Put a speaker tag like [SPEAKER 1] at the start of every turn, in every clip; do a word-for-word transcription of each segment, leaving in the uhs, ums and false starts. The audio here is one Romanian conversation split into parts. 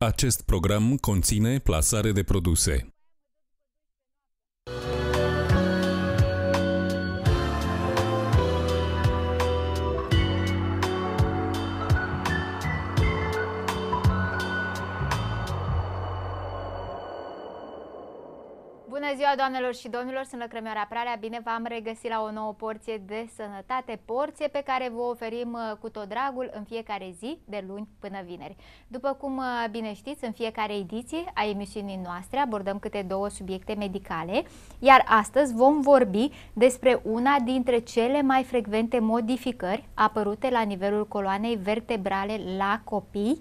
[SPEAKER 1] Acest program conține plasare de produse.
[SPEAKER 2] Bună ziua, doamnelor și domnilor, sunt Lăcrămioara Pralea, bine v-am regăsit la o nouă porție de sănătate, porție pe care vă oferim cu tot dragul în fiecare zi, de luni până vineri. După cum bine știți, în fiecare ediție a emisiunii noastre abordăm câte două subiecte medicale, iar astăzi vom vorbi despre una dintre cele mai frecvente modificări apărute la nivelul coloanei vertebrale la copii,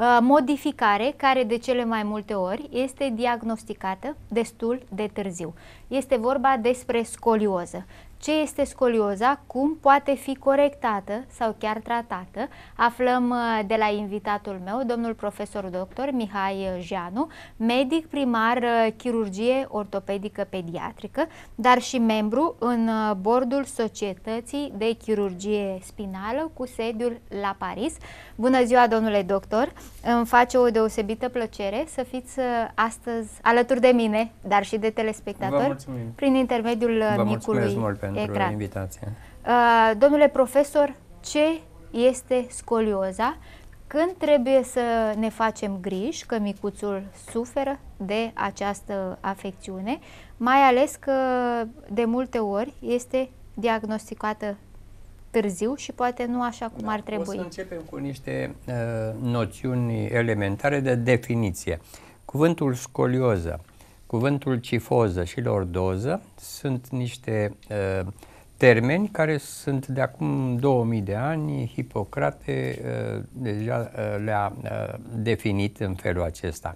[SPEAKER 2] modificare care de cele mai multe ori este diagnosticată destul de târziu. Este vorba despre scolioză. Ce este scolioza, cum poate fi corectată sau chiar tratată, aflăm de la invitatul meu, domnul profesor doctor Mihai Jeanu, medic primar chirurgie ortopedică pediatrică, dar și membru în bordul Societății de Chirurgie Spinală cu sediul la Paris. Bună ziua, domnule doctor! Îmi face o deosebită plăcere să fiți astăzi alături de mine, dar și de telespectatori, prin intermediul
[SPEAKER 3] Vă
[SPEAKER 2] micului
[SPEAKER 3] mult pentru
[SPEAKER 2] ecran.
[SPEAKER 3] invitație.
[SPEAKER 2] Uh, domnule profesor, ce este scolioza? Când trebuie să ne facem griji că micuțul suferă de această afecțiune, mai ales că de multe ori este diagnosticată târziu și poate nu așa cum
[SPEAKER 3] da,
[SPEAKER 2] ar trebui.
[SPEAKER 3] O să începem cu niște uh, noțiuni elementare de definiție. Cuvântul scolioză, cuvântul cifoză și lordoză sunt niște uh, termeni care sunt de acum două mii de ani. Hipocrate uh, deja uh, le-a uh, definit în felul acesta.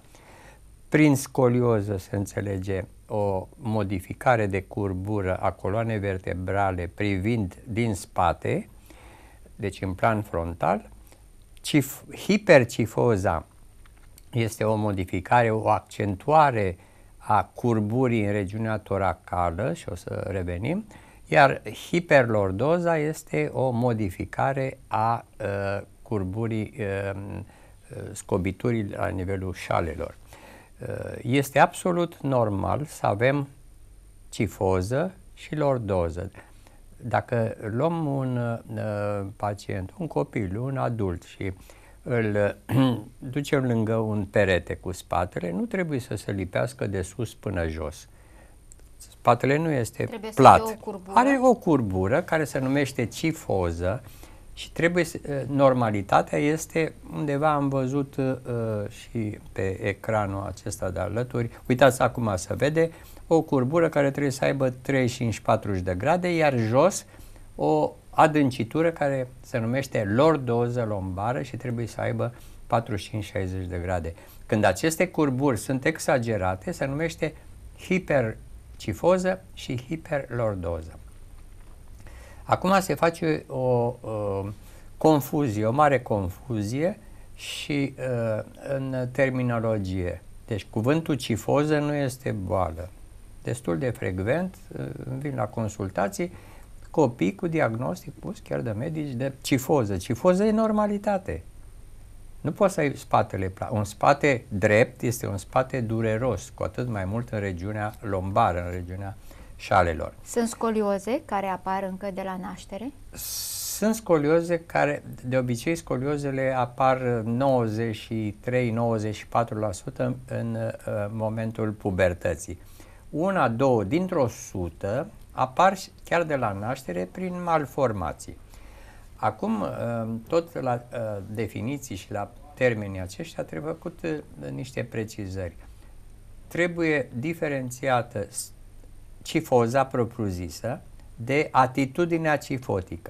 [SPEAKER 3] Prin scolioză se înțelege o modificare de curbură a coloanei vertebrale privind din spate, deci în plan frontal. Cif hipercifoza este o modificare, o accentuare a curburii în regiunea toracală și o să revenim, iar hiperlordoza este o modificare a uh, curburii uh, scobiturii la nivelul șalelor. Uh, este absolut normal să avem cifoză și lordoză. Dacă luăm un uh, pacient, un copil, un adult și îl ducem lângă un perete cu spatele, nu trebuie să se lipească de sus până jos. Spatele nu este
[SPEAKER 2] trebuie
[SPEAKER 3] plat.
[SPEAKER 2] Să o
[SPEAKER 3] Are o curbură care se numește cifoză și trebuie să, normalitatea este undeva, am văzut uh, și pe ecranul acesta de alături, uitați acum se vede o curbură care trebuie să aibă treizeci și cinci patruzeci de grade, iar jos o adâncitură care se numește lordoză lombară și trebuie să aibă patruzeci și cinci șaizeci de grade. Când aceste curburi sunt exagerate, se numește hipercifoză și hiperlordoză. Acum se face o, o confuzie, o mare confuzie și uh, în terminologie. Deci cuvântul cifoză nu este boală. Destul de frecvent uh, vin la consultații copii cu diagnostic pus chiar de medici de cifoză. Cifoză e normalitate. Nu poți să ai spatele plat. Un spate drept este un spate dureros, cu atât mai mult în regiunea lombară, în regiunea șalelor.
[SPEAKER 2] Sunt scolioze care apar încă de la naștere?
[SPEAKER 3] Sunt scolioze care, de obicei, scoliozele apar nouăzeci și trei - nouăzeci și patru la sută în uh, momentul pubertății. Una, două dintr-o sută apar chiar de la naștere prin malformații. Acum, tot la definiții și la termenii aceștia trebuie făcut niște precizări. Trebuie diferențiată cifoza propriu-zisă de atitudinea cifotică.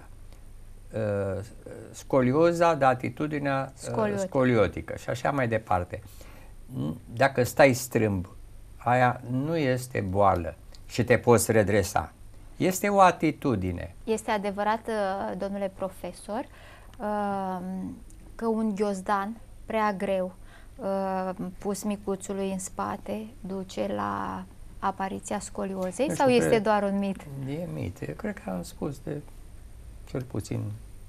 [SPEAKER 3] Scolioza de atitudinea
[SPEAKER 2] Scoliotic.
[SPEAKER 3] scoliotică și așa mai departe. Dacă stai strâmb, aia nu este boală și te poți redresa. Este o atitudine.
[SPEAKER 2] Este adevărat, domnule profesor, că un ghiozdan prea greu pus micuțului în spate duce la apariția scoliozei, sau este doar un mit?
[SPEAKER 3] E mit. Eu cred că am spus de cel puțin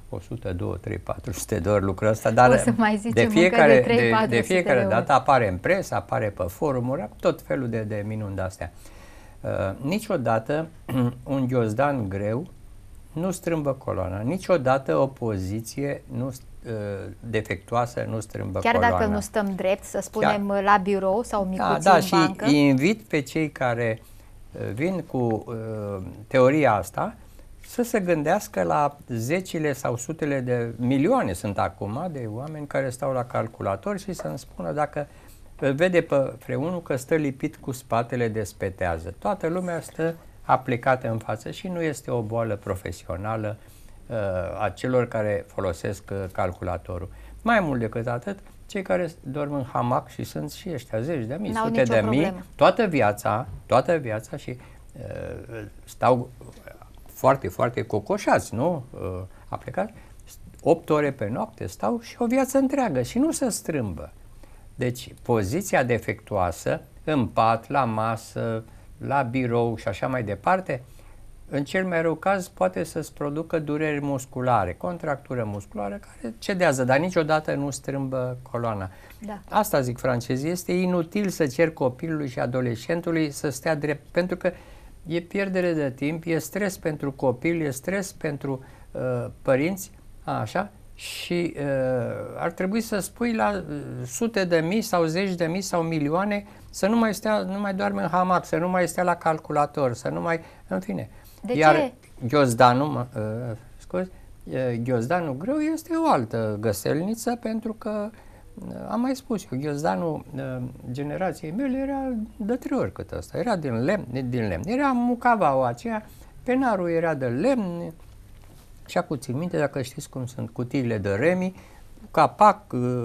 [SPEAKER 3] o sută, două sute, trei sute, patru sute de ori lucrul ăsta, dar
[SPEAKER 2] o să mai
[SPEAKER 3] de fiecare,
[SPEAKER 2] de, trei,
[SPEAKER 3] de, de fiecare
[SPEAKER 2] de
[SPEAKER 3] dată apare în presă, apare pe forumuri, tot felul de, de minuni de-astea. Uh, niciodată un ghiozdan greu nu strâmbă coloana, niciodată o poziție nu, uh, defectuoasă nu strâmbă
[SPEAKER 2] Chiar
[SPEAKER 3] coloana.
[SPEAKER 2] dacă nu stăm drept, să spunem,
[SPEAKER 3] Chiar,
[SPEAKER 2] la birou sau micuții
[SPEAKER 3] da, da,
[SPEAKER 2] în bancă.
[SPEAKER 3] Și invit pe cei care uh, vin cu uh, teoria asta să se gândească la zecile sau sutele de milioane, sunt acum, de oameni care stau la calculator și să-mi spună dacă îl vede pe freunul că stă lipit cu spatele de spetează. Toată lumea stă aplicată în față și nu este o boală profesională uh, a celor care folosesc uh, calculatorul. Mai mult decât atât, cei care dorm în hamac și sunt și ăștia zeci de mii, sute de mii, toată viața, toată viața și uh, stau foarte, foarte cocoșați, nu? Uh, aplicați, opt ore pe noapte stau și o viață întreagă și nu se strâmbă. Deci, poziția defectuoasă, în pat, la masă, la birou și așa mai departe, în cel mai rău caz poate să-ți producă dureri musculare, contractură musculară care cedează, dar niciodată nu strâmbă coloana.
[SPEAKER 2] Da.
[SPEAKER 3] Asta zic francezii, este inutil să cer copilului și adolescentului să stea drept, pentru că e pierdere de timp, e stres pentru copil, e stres pentru uh, părinți, așa, și uh, ar trebui să spui la uh, sute de mii sau zeci de mii sau milioane să nu mai stea, nu mai doarme în hamac, să nu mai stea la calculator, să nu mai, în fine.
[SPEAKER 2] De
[SPEAKER 3] Iar
[SPEAKER 2] ce?
[SPEAKER 3] ghiozdanul, uh, scuzi, uh, ghiozdanul greu este o altă găselniță, pentru că uh, am mai spus eu, ghiozdanul uh, generației mele era de trei ori cât ăsta, era din lemn, din lemn. Era mucavaua aceea, penarul era de lemn. Și acum țin minte, dacă știți cum sunt cutiile de Remi, capac,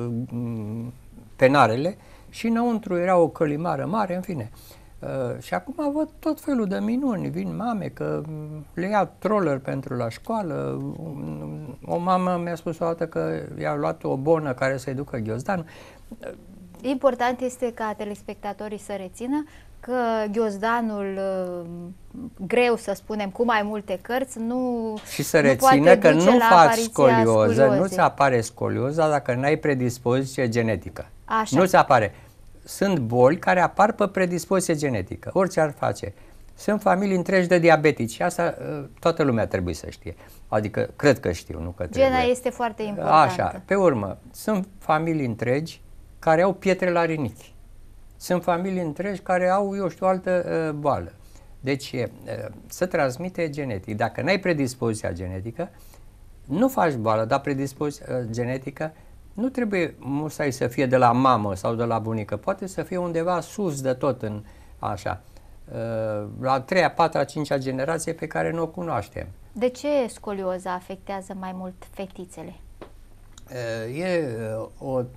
[SPEAKER 3] penarele și înăuntru era o călimară mare, în fine. Uh, și acum văd tot felul de minuni, vin mame că le ia troller pentru la școală. O mamă mi-a spus o dată că i-a luat o bonă care să-i ducă ghiozdan.
[SPEAKER 2] Important este ca telespectatorii să rețină că ghiozdanul uh, greu, să spunem, cu mai multe cărți, nu
[SPEAKER 3] și să
[SPEAKER 2] nu
[SPEAKER 3] rețină că nu faci scolioză,
[SPEAKER 2] scoliozei.
[SPEAKER 3] nu-ți apare scolioza dacă n-ai predispoziție genetică.
[SPEAKER 2] Așa.
[SPEAKER 3] Nu-ți apare. Sunt boli care apar pe predispoziție genetică, orice ar face. Sunt familii întregi de diabetici și asta uh, toată lumea trebuie să știe. Adică, cred că știu, nu că trebuie.
[SPEAKER 2] Gena este foarte importantă.
[SPEAKER 3] Așa, pe urmă, sunt familii întregi care au pietre la rinichi. Sunt familii întregi care au, eu știu, o altă uh, boală. Deci, uh, se transmite genetic. Dacă n-ai predispoziția genetică, nu faci boală, dar predispoziția uh, genetică nu trebuie musai să fie de la mamă sau de la bunică. Poate să fie undeva sus de tot, în așa, uh, la a treia, patra, cincea generație pe care nu o cunoaștem.
[SPEAKER 2] De ce scolioza afectează mai mult fetițele?
[SPEAKER 3] Uh, e uh, o uh,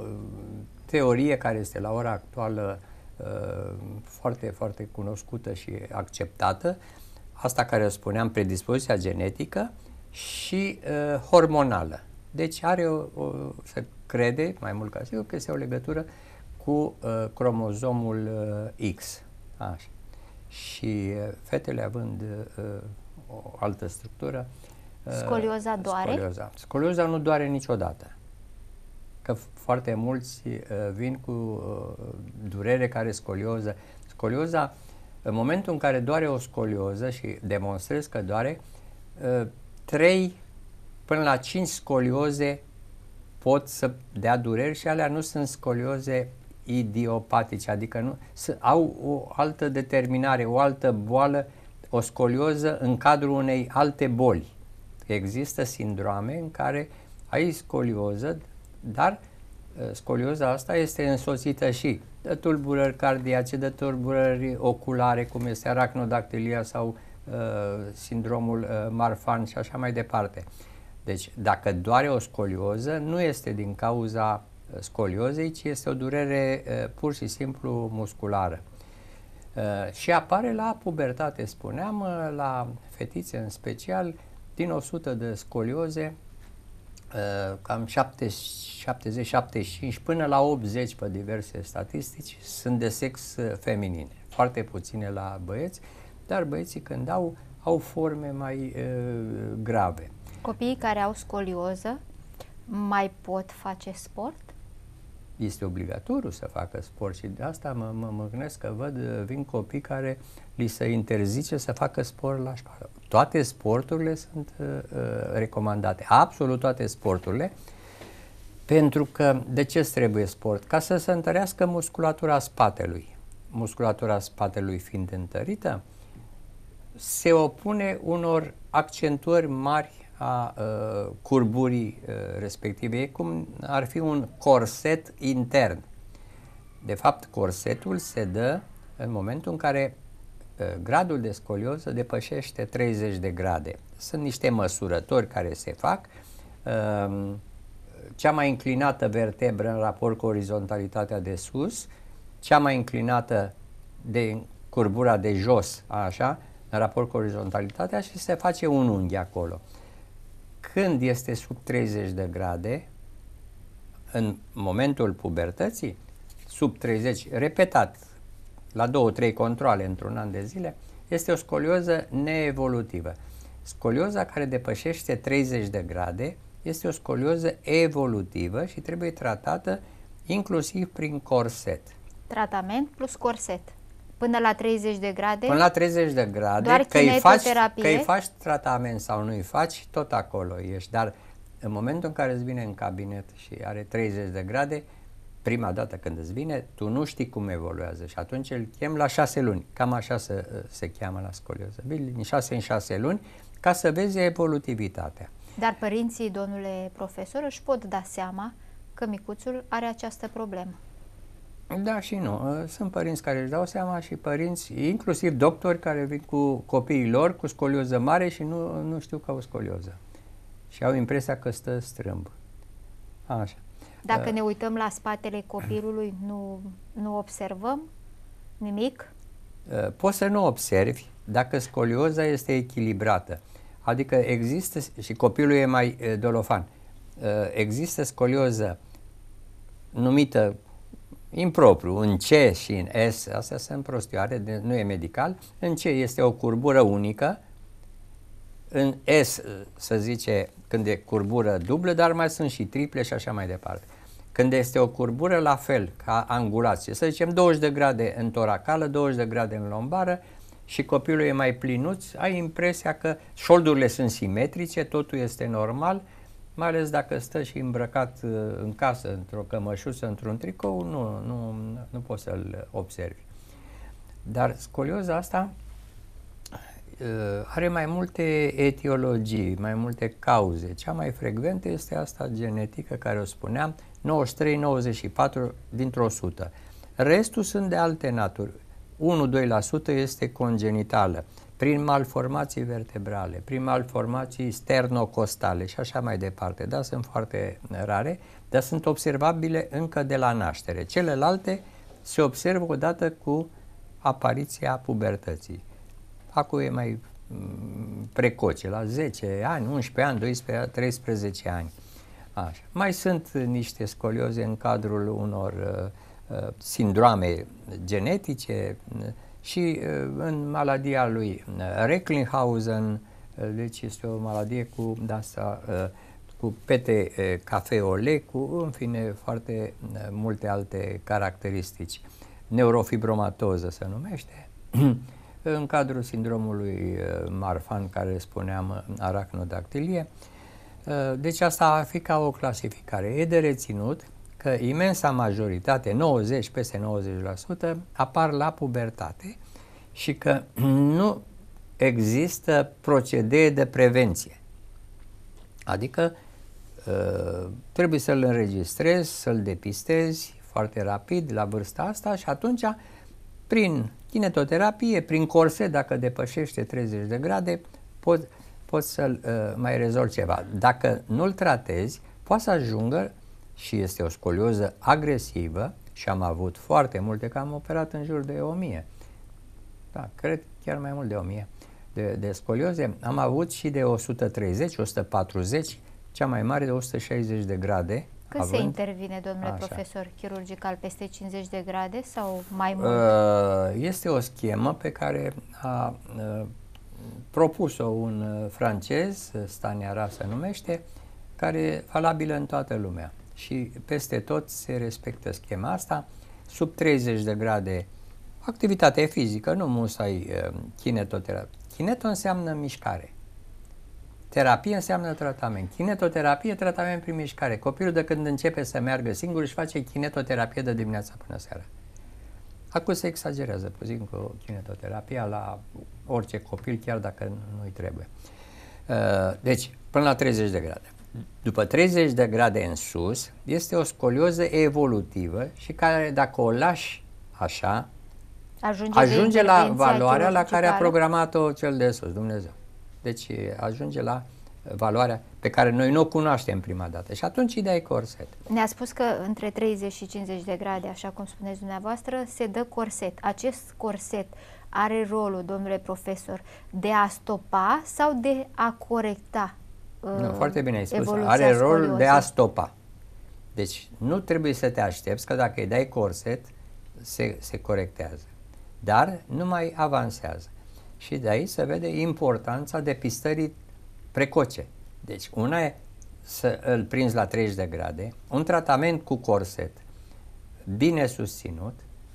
[SPEAKER 3] teorie care este la ora actuală uh, foarte, foarte cunoscută și acceptată, asta care spuneam, predispoziția genetică și uh, hormonală. Deci are o, o, se crede, mai mult ca sigur, că este o legătură cu uh, cromozomul uh, X. Așa. Și uh, fetele având uh, o altă structură. Uh,
[SPEAKER 2] Scolioza doare?
[SPEAKER 3] Scolioza. Scolioza nu doare niciodată. Că foarte mulți uh, vin cu uh, durere care scolioză. Scolioza, în momentul în care doare o scolioză și demonstrez că doare, uh, trei până la cinci scolioze pot să dea dureri și alea nu sunt scolioze idiopatice, adică nu, au o altă determinare, o altă boală, o scolioză în cadrul unei alte boli. Există sindroame în care ai scolioză, dar scolioza asta este însoțită și de tulburări cardiace, de tulburări oculare, cum este aracnodactilia sau uh, sindromul uh, Marfan și așa mai departe. Deci, dacă doare o scolioză, nu este din cauza scoliozei, ci este o durere uh, pur și simplu musculară. Uh, și apare la pubertate, spuneam, uh, la fetițe în special, din o sută de scolioze, uh, cam șaptezeci șaptezeci și cinci până la optzeci pe diverse statistici sunt de sex uh, feminin. Foarte puține la băieți, dar băieții când au, au forme mai uh, grave.
[SPEAKER 2] Copiii care au scolioză mai pot face sport?
[SPEAKER 3] Este obligatoriu să facă sport și de asta mă, mă, mă gândesc că văd, vin copii care li se interzice să facă sport la școală. Toate sporturile sunt uh, recomandate, absolut toate sporturile, pentru că de ce trebuie sport? Ca să se întărească musculatura spatelui. Musculatura spatelui fiind întărită, se opune unor accentuări mari a uh, curburii uh, respective. E cum ar fi un corset intern. De fapt, corsetul se dă în momentul în care uh, gradul de scolioză depășește treizeci de grade. Sunt niște măsurători care se fac. Uh, cea mai înclinată vertebră în raport cu orizontalitatea de sus, cea mai înclinată de curbura de jos, așa, în raport cu orizontalitatea, și se face un unghi acolo. Când este sub treizeci de grade, în momentul pubertății, sub treizeci, repetat, la două, trei controale într-un an de zile, este o scolioză neevolutivă. Scolioza care depășește treizeci de grade este o scolioză evolutivă și trebuie tratată inclusiv prin corset.
[SPEAKER 2] Tratament plus corset. Până la treizeci de grade?
[SPEAKER 3] Până la treizeci de grade,
[SPEAKER 2] doar
[SPEAKER 3] că îi faci,
[SPEAKER 2] kinetoterapie?
[SPEAKER 3] că îi faci tratament sau nu îi faci, tot acolo ești. Dar în momentul în care îți vine în cabinet și are treizeci de grade, prima dată când îți vine, tu nu știi cum evoluează și atunci îl chem la șase luni. Cam așa se, se cheamă la scolioză. Din șase în șase luni, ca să vezi evolutivitatea.
[SPEAKER 2] Dar părinții, domnule profesor, își pot da seama că micuțul are această problemă.
[SPEAKER 3] Da și nu. Sunt părinți care își dau seama și părinți, inclusiv doctori, care vin cu copiii lor cu scolioză mare și nu, nu știu că au scolioză. Și au impresia că stă strâmb. Așa.
[SPEAKER 2] Dacă
[SPEAKER 3] uh,
[SPEAKER 2] ne uităm la spatele copilului, nu, nu observăm nimic?
[SPEAKER 3] Uh, poți să nu observi dacă scolioza este echilibrată. Adică există, și copilul e mai uh, dolofan, uh, există scolioză numită impropriu, în C și în S, astea sunt prostioare, de, nu e medical. În C este o curbură unică, în S se zice când e curbură dublă, dar mai sunt și triple și așa mai departe. Când este o curbură la fel, ca angulație, să zicem douăzeci de grade în toracală, douăzeci de grade în lombară și copilul e mai plinuț, ai impresia că șoldurile sunt simetrice, totul este normal, mai ales dacă stă și îmbrăcat în casă, într-o cămășuță, într-un tricou, nu, nu, nu poți să-l observi. Dar scolioza asta uh, are mai multe etiologii, mai multe cauze. Cea mai frecventă este asta genetică, care o spuneam, nouăzeci și trei nouăzeci și patru dintr-o sută. Restul sunt de alte naturi. unu doi la sută este congenitală, prin malformații vertebrale, prin malformații sternocostale și așa mai departe. Da, sunt foarte rare, dar sunt observabile încă de la naștere. Celelalte se observă odată cu apariția pubertății. Acum e mai precoce, la zece ani, unsprezece ani, doisprezece, treisprezece ani. Așa. Mai sunt niște scolioze în cadrul unor uh, uh, sindroame genetice, uh, și uh, în maladia lui uh, Recklinghausen, uh, deci este o maladie cu asta, uh, cu pete uh, cafeole, cu în fine foarte uh, multe alte caracteristici. Neurofibromatoză se numește. În cadrul sindromului uh, Marfan, care spuneam, uh, arachnodactilie. Uh, deci asta ar fi ca o clasificare. E de reținut că imensa majoritate, nouăzeci, peste nouăzeci la sută, apar la pubertate și că nu există procedee de prevenție. Adică uh, trebuie să-l înregistrezi, să-l depistezi foarte rapid la vârsta asta și atunci, prin kinetoterapie, prin corset, dacă depășește treizeci de grade, poți, poți să-l uh, mai rezolvi ceva. Dacă nu-l tratezi, poate să ajungă, și este o scolioză agresivă, și am avut foarte multe, că am operat în jur de o mie. Da, cred chiar mai mult de o mie de, de scolioze. Am avut și de o sută treizeci, o sută patruzeci, cea mai mare de o sută șaizeci de grade.
[SPEAKER 2] Când
[SPEAKER 3] având,
[SPEAKER 2] se intervine, domnule
[SPEAKER 3] așa.
[SPEAKER 2] profesor, chirurgical peste cincizeci de grade sau mai mult?
[SPEAKER 3] Este o schemă pe care a propus-o un francez, Staniara se numește, care e valabilă în toată lumea. Și peste tot se respectă schema asta. Sub treizeci de grade activitate fizică, nu musai uh, kinetoterapie. Kineto înseamnă mișcare. Terapie înseamnă tratament. Kinetoterapie, tratament prin mișcare. Copilul de când începe să meargă singur își face kinetoterapie de dimineața până seara. Acum se exagerează puțin cu kinetoterapia la orice copil, chiar dacă nu-i trebuie. Uh, deci, până la treizeci de grade. După treizeci de grade în sus, este o scolioză evolutivă și care, dacă o lași așa,
[SPEAKER 2] ajunge,
[SPEAKER 3] ajunge la valoarea la care a programat-o cel de sus, Dumnezeu. Deci ajunge la valoarea pe care noi nu o cunoaștem prima dată și atunci îi dai corset.
[SPEAKER 2] Ne-a spus că între treizeci și cincizeci de grade, așa cum spuneți dumneavoastră, se dă corset. Acest corset are rolul, domnule profesor, de a stopa sau de a corecta?
[SPEAKER 3] Nu, foarte bine ai spus. Are rol de a stopa. Deci nu trebuie să te aștepți că dacă îi dai corset se, se corectează. Dar nu mai avansează. Și de aici se vede importanța depistării precoce. Deci una e să îl prinzi la treizeci de grade, un tratament cu corset bine susținut,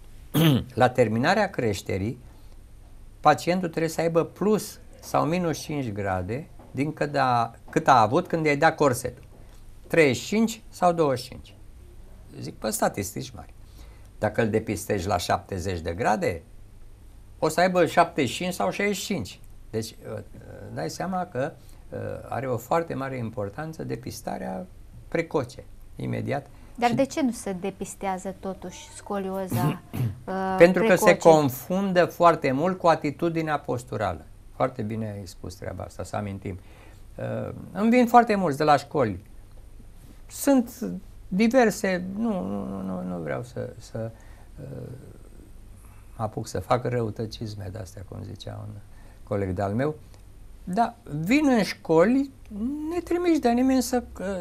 [SPEAKER 3] la terminarea creșterii pacientul trebuie să aibă plus sau minus cinci grade din cât a, cât a avut când i-ai dat corsetul. treizeci și cinci sau douăzeci și cinci. Zic pe statistici mari. Dacă îl depistezi la șaptezeci de grade, o să aibă șaptezeci și cinci sau șaizeci și cinci. Deci dai seama că are o foarte mare importanță depistarea precoce, imediat.
[SPEAKER 2] Dar și de ce nu se depistează totuși scolioza uh,
[SPEAKER 3] Pentru
[SPEAKER 2] precoce?
[SPEAKER 3] că se confundă foarte mult cu atitudinea posturală. Foarte bine ai spus treaba asta, să amintim. Uh, îmi vin foarte mulți de la școli. Sunt diverse, nu, nu, nu, nu vreau să, să uh, apuc să fac răutăcisme de-astea, cum zicea un coleg de-al meu, dar vin în școli, ne trimiși de nimeni să,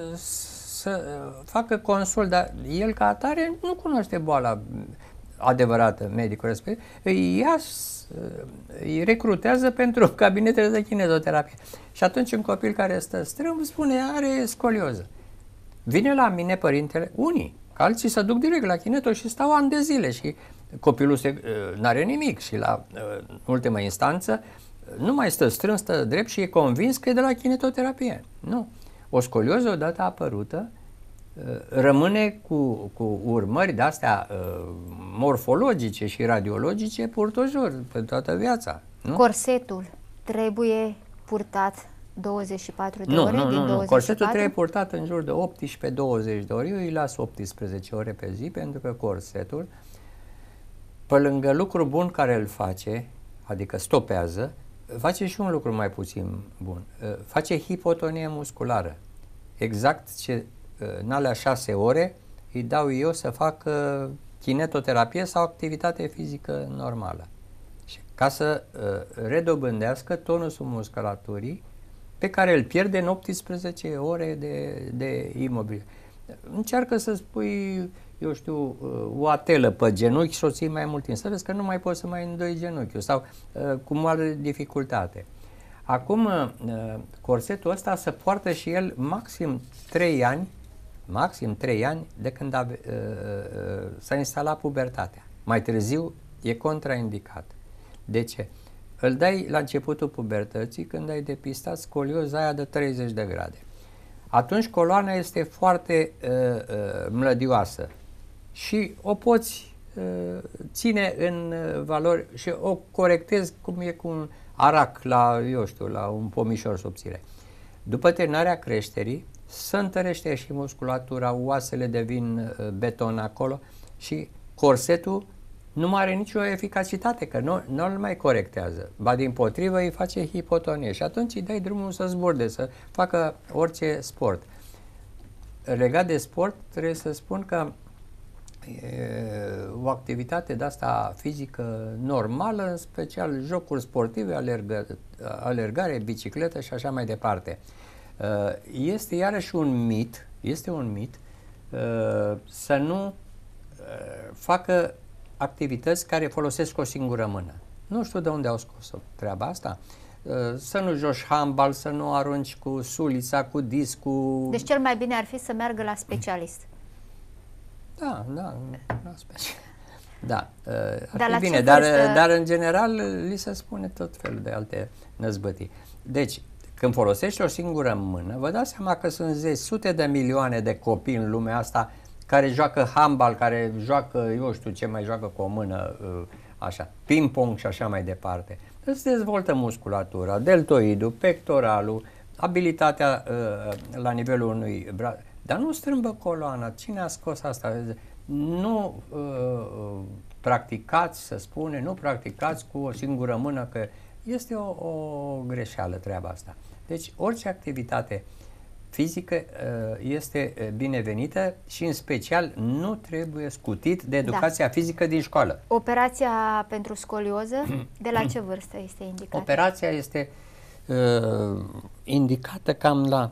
[SPEAKER 3] să facă consult, dar el ca atare nu cunoaște boala adevărată, medicul respectiv, îi ia, îi recrutează pentru cabinetele de kinezoterapie. Și atunci un copil care stă strâmb spune, are scolioză. Vine la mine părintele, unii, alții se duc direct la kineto și stau ani de zile și copilul nu are nimic și la în ultimă instanță nu mai stă strâns, stă drept și e convins că e de la kinetoterapie. Nu. O scolioză odată apărută rămâne cu, cu urmări de-astea morfologice și radiologice purtojur pe toată viața. Nu?
[SPEAKER 2] Corsetul trebuie purtat douăzeci și patru de
[SPEAKER 3] nu,
[SPEAKER 2] ore?
[SPEAKER 3] Nu,
[SPEAKER 2] din
[SPEAKER 3] nu, nu.
[SPEAKER 2] douăzeci și patru?
[SPEAKER 3] Corsetul trebuie purtat în jur de optsprezece douăzeci de ore. Eu îi las optsprezece ore pe zi pentru că corsetul, pe lângă lucru bun care îl face, adică stopează, face și un lucru mai puțin bun. Face hipotonie musculară. Exact ce în alea șase ore îi dau eu să facă kinetoterapie sau activitate fizică normală. Și ca să redobândească tonusul musculaturii pe care îl pierde în optsprezece ore de, de imobil. Încearcă să spui, eu știu, o atelă pe genunchi și o ții mai mult timp. Să vezi că nu mai poți să mai îndoi genunchiul sau uh, cu mare dificultate. Acum, uh, corsetul ăsta se poartă și el maxim trei ani, maxim trei ani de când a, uh, uh, s-a instalat pubertatea. Mai târziu e contraindicat. De ce? Îl dai la începutul pubertății când ai depistat scolioza aia de treizeci de grade. Atunci coloana este foarte uh, uh, mlădioasă și o poți uh, ține în uh, valori și o corectezi cum e cu un arac la, eu știu, la un pomișor subțire. După terminarea creșterii, se întărește și musculatura, oasele devin uh, beton acolo și corsetul nu mai are nicio eficacitate, că nu, nu îl mai corectează. Ba dimpotrivă îi face hipotonie și atunci îi dai drumul să zburde, să facă orice sport. Legat de sport, trebuie să spun că e, o activitate de asta fizică normală, în special jocuri sportive, alergă, alergare, bicicletă și așa mai departe. Este iarăși un mit, este un mit să nu facă activități care folosesc o singură mână. Nu știu de unde au scos-o treaba asta. să nu joci handbal, să nu arunci cu sulița, cu discul.
[SPEAKER 2] Deci cel mai bine ar fi să meargă la specialist.
[SPEAKER 3] Da, da, la specialist. Da, ar
[SPEAKER 2] dar
[SPEAKER 3] fi bine, dar, dar în general li se spune tot felul de alte năzbătiri. Deci, când folosești o singură mână, vă dați seama că sunt zeci, sute de milioane de copii în lumea asta care joacă handbal, care joacă, eu știu ce mai joacă cu o mână, așa, ping-pong și așa mai departe. Îți dezvoltă musculatura, deltoidul, pectoralul, abilitatea uh, la nivelul unui braț. Dar nu strâmbă coloana. Cine a scos asta? Nu uh, practicați, să spune, nu practicați cu o singură mână, că este o, o greșeală treaba asta. Deci orice activitate fizică uh, este binevenită și în special nu trebuie scutit de educația da. fizică din școală.
[SPEAKER 2] Operația pentru scolioză, de la ce vârstă este indicată?
[SPEAKER 3] Operația este uh, indicată cam la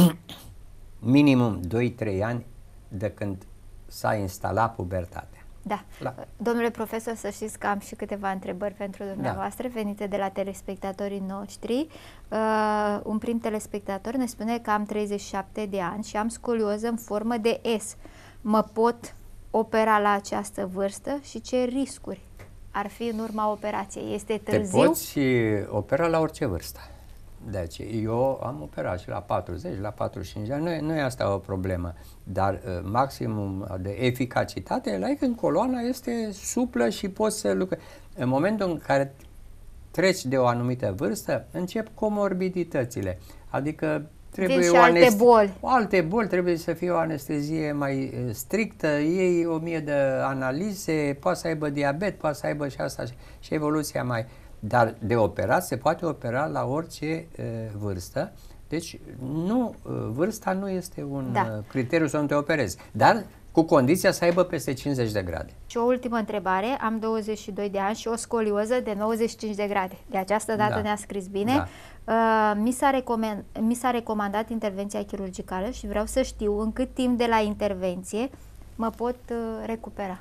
[SPEAKER 3] minimum doi trei ani de când s-a instalat pubertatea.
[SPEAKER 2] Da. La. Domnule profesor, să știți că am și câteva întrebări pentru dumneavoastră, da. venite de la telespectatorii noștri. Uh, un prim telespectator ne spune că am treizeci și șapte de ani și am scolioză în formă de S. Mă pot opera la această vârstă și ce riscuri ar fi în urma operației? Este târziu?
[SPEAKER 3] Te poți opera la orice vârstă. Deci eu am operat și la patruzeci, la patruzeci și cinci de ani, nu, nu e asta o problemă, dar uh, maximum de eficacitate la când coloana este suplă și poți să lucrezi. În momentul în care treci de o anumită vârstă, încep comorbiditățile, adică trebuie o
[SPEAKER 2] alte boli.
[SPEAKER 3] alte boli, trebuie să fie o anestezie mai strictă, iei o mie de analize, poate să aibă diabet, poate să aibă și asta și, și evoluția mai... Dar de operat se poate opera la orice uh, vârstă, deci nu, uh, vârsta nu este un da. uh, criteriu să nu te operezi, dar cu condiția să aibă peste cincizeci de grade.
[SPEAKER 2] Și o ultimă întrebare, am douăzeci și doi de ani și o scolioză de nouăzeci și cinci de grade. De această dată da. ne-a scris bine. Da. Uh, mi s-a recomand, mi s-a recomandat intervenția chirurgicală și vreau să știu în cât timp de la intervenție mă pot uh, recupera.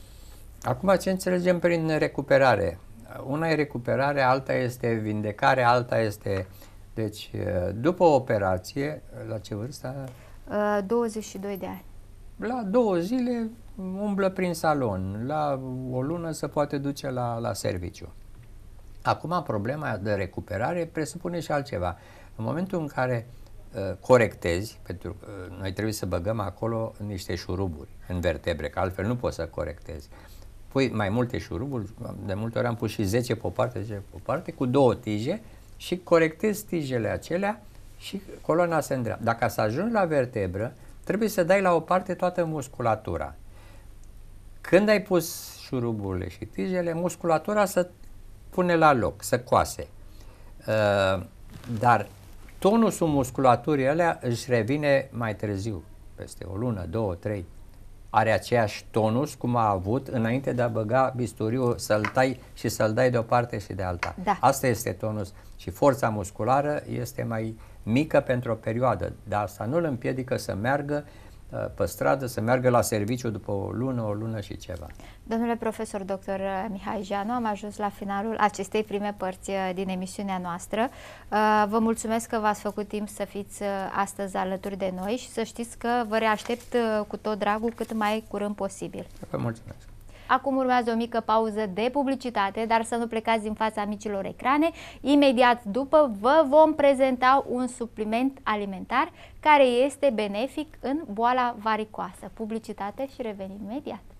[SPEAKER 3] Acum ce înțelegem prin recuperare? Una e recuperare, alta este vindecare, alta este... Deci, după operație, la ce vârstă?
[SPEAKER 2] Uh, douăzeci și doi de ani.
[SPEAKER 3] La două zile umblă prin salon, la o lună se poate duce la, la serviciu. Acum, problema de recuperare presupune și altceva. În momentul în care uh, corectezi, pentru că uh, noi trebuie să băgăm acolo niște șuruburi în vertebre, că altfel nu poți să corectezi. Pui mai multe șuruburi, de multe ori am pus și zece pe o parte, zece pe o parte, cu două tije și corectezi tijele acelea și coloana se îndreaptă. Dacă să ajungi la vertebră, trebuie să dai la o parte toată musculatura. Când ai pus șuruburile și tijele, musculatura se pune la loc, se coase. Uh, dar tonusul musculaturii alea își revine mai târziu, peste o lună, două, trei. Are aceeași tonus cum a avut înainte de a băga bisturiul, să-l tai și să-l dai de o parte și de alta.
[SPEAKER 2] Da.
[SPEAKER 3] Asta este tonus și forța musculară este mai mică pentru o perioadă, dar asta nu îl împiedică să meargă uh, pe stradă, să meargă la serviciu după o lună, o lună și ceva.
[SPEAKER 2] Domnule profesor doctor Mihai Janu, am ajuns la finalul acestei prime părți din emisiunea noastră. Uh, vă mulțumesc că v-ați făcut timp să fiți astăzi alături de noi și să știți că vă reaștept cu tot dragul cât mai curând posibil.
[SPEAKER 3] Vă mulțumesc.
[SPEAKER 2] Acum urmează o mică pauză de publicitate, dar să nu plecați din fața micilor ecrane. Imediat după vă vom prezenta un supliment alimentar care este benefic în boala varicoasă. Publicitate și revenim imediat.